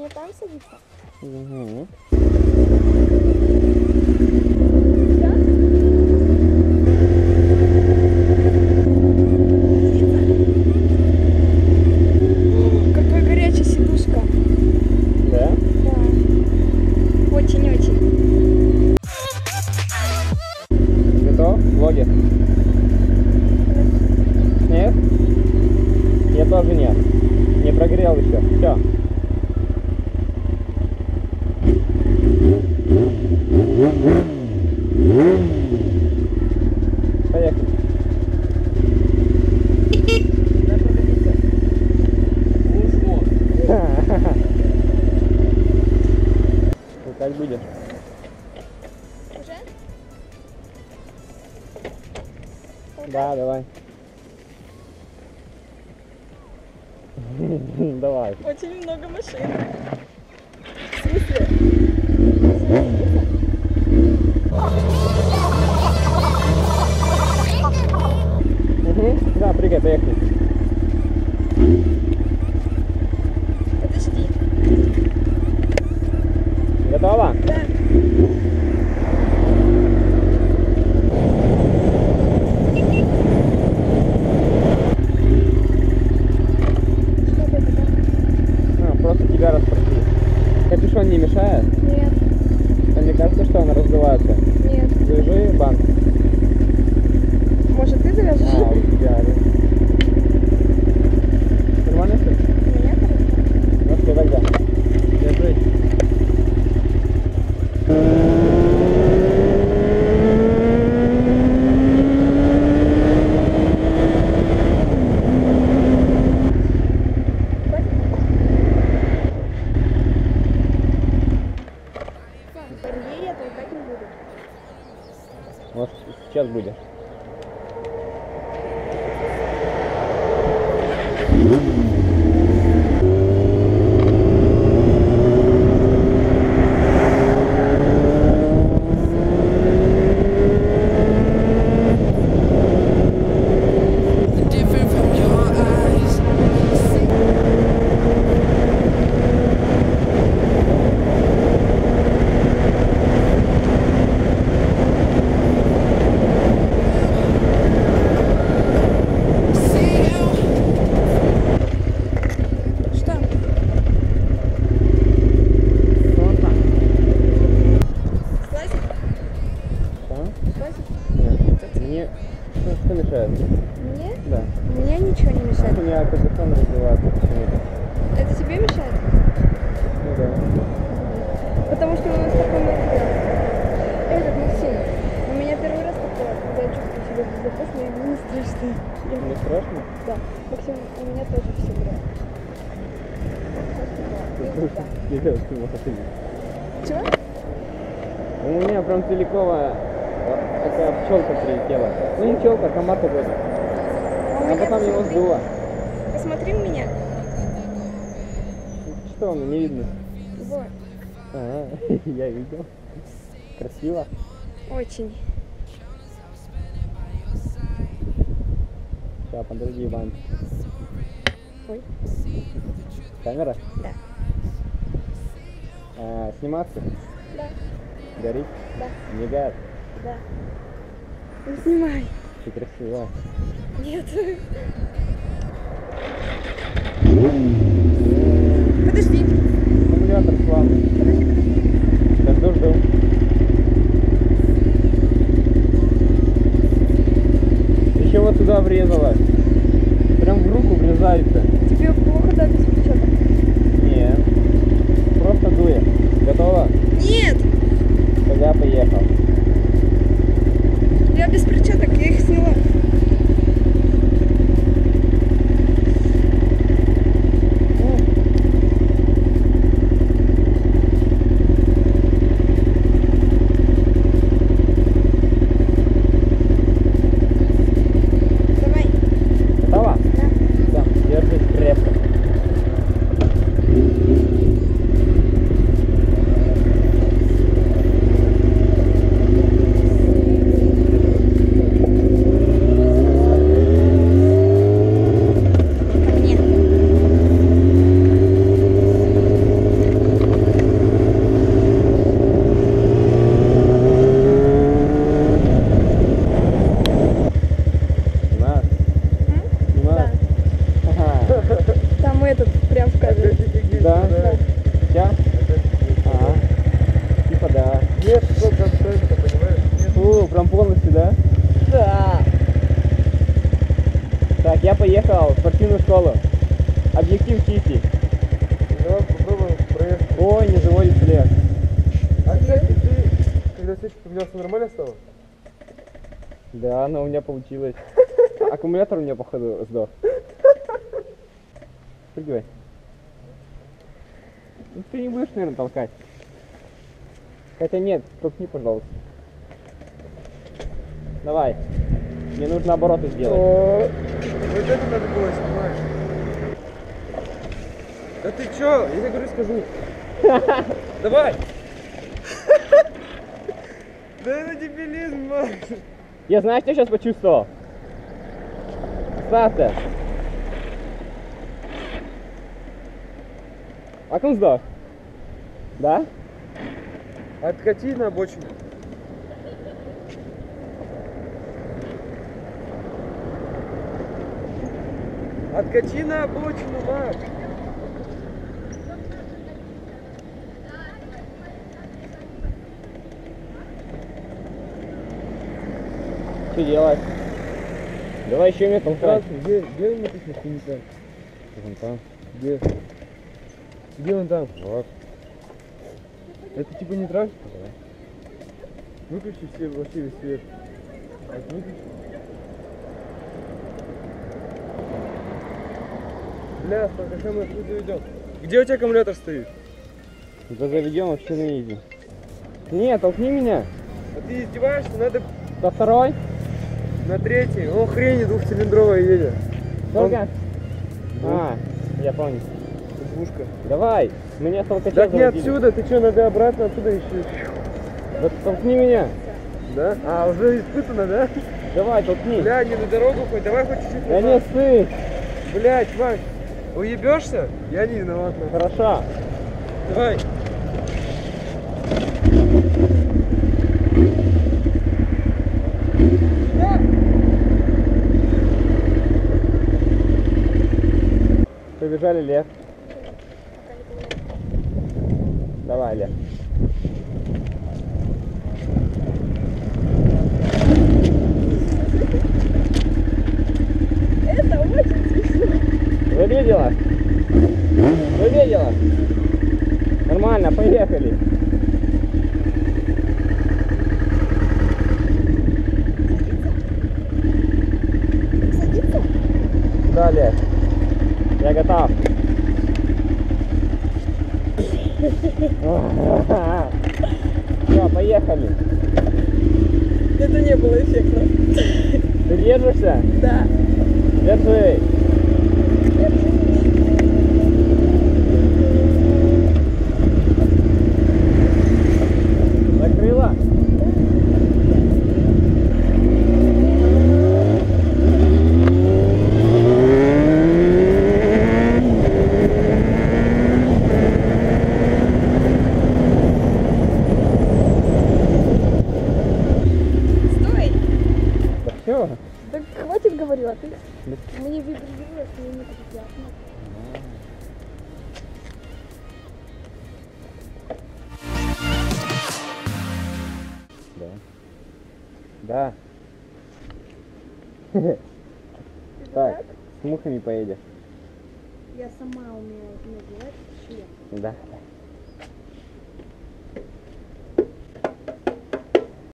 Мне там садиться? Угу. Какой горячая сидушка. Да? Да. Очень-очень. Готов? Влоги? Нет? Я тоже нет. Не прогрел еще. Все. Поехали. Ну как будешь? Уже? Да, давай. Давай. Очень много машин. Угу. Да, прыгай, поехали. Подожди. Готова? Да. Что это там? Просто тебя расспроси. Капюшон не мешает? Нет. А мне кажется, что она раздувается. Нет. Завяжи бант. Может, ты завяжешь? У тебя. Нормально все? У меня хорошо. Ну все, тогда. Держи. Барьере я толкать не буду. Вот сейчас будешь. Different from your eyes. See you. Что? Слазить? А? Слазить? Нет. Мне что мешает? Мне? Да. Мне ничего не мешает. У меня капюшон раздувается почему-то. Это тебе мешает? Ну да. Потому что у нас такой материал. Этот Максим. У меня первый раз такое, когда я чувствую себя безопасно и мне не страшно. Не страшно? Да. Максим, у меня тоже все грязь. Тебе с машины. Чего? У меня прям целиковая вот такая пчелка прилетела. Ну не пчелка, комар какой-то. А потом его сдуло. Посмотри у меня. Что он, не видно? Вот. Ага, я видел. Красиво. Очень. Сейчас, подожди, Вань. Ой. Камера? Да. Сниматься? Да. Горит? Да. Мигает? Да. Не снимай. Ты красивая. Нет. Подожди. Аккумулятор слабый. Сейчас жду. Еще вот сюда врезалась. Прям в руку врезается. Тебе плохо, да, без перчаток? Нет. Просто дует. Готова? Нет. Тогда поехал. Я без перчаток, я их сняла. Прям полностью, да? Да. Так, я поехал в спортивную школу. Объектив чистить. Давай попробуем проехать. Ой, не заводится лес. А кстати, ты, когда свечи поменялся, нормально стало? Да, но у меня получилось. Аккумулятор у меня, походу, сдох. Прыгай. Ну, ты не будешь, наверное, толкать. Хотя нет, толкни, пожалуйста. Давай. Мне нужно обороты сделать. О, вот это надо было снимать. Да ты чё? Я тебе говорю, скажу. Давай! Да это дебилизм, Макс. Я знаешь, что я сейчас почувствовал? Ставься. А он сдох? Да? Откати на обочину. Откати на обочину, Макс. Что делать? Давай еще меня толкать. Где написано, что не так? Вон там. Где? Где он там? Вот. Это типа не трак? Выключи все, вообще весь свет. Так, выключи. Бля, пока мы тут заведем. Где у тебя аккумулятор стоит? Да заведем вообще на изи. Нет, толкни меня. А ты издеваешься? Надо Со второй. на третий. Он хрень двухцилиндровая едет. Сколько? А, я понял. Двушка. Давай. Меня толкача Так не заводили. отсюда, ты что, надо обратно оттуда еще. Да толкни меня. Да? А, уже испытано, да? Давай, толкни. Бля, не на дорогу хоть, давай хоть чуть-чуть Да назад. нет, ты. Бля, чувак, уебешься? Я не виноват. нахуй. Хороша. Давай. Побежали, Лев. Давай, Лев. Это очень смешно. Выглядела? Выглядела? Нормально, поехали. Садится? Да, Лев. Я готов. Все, поехали. Это не было эффектно. Ты держишься? Да. Держи. Закрыла? Стой. Да все. Так хватит, говорю, а ты Да. мне вибрируешь, мне не приятно. Да. Ты Так, дурак? с мухами поедешь. Я сама умею это делать. Член. Да.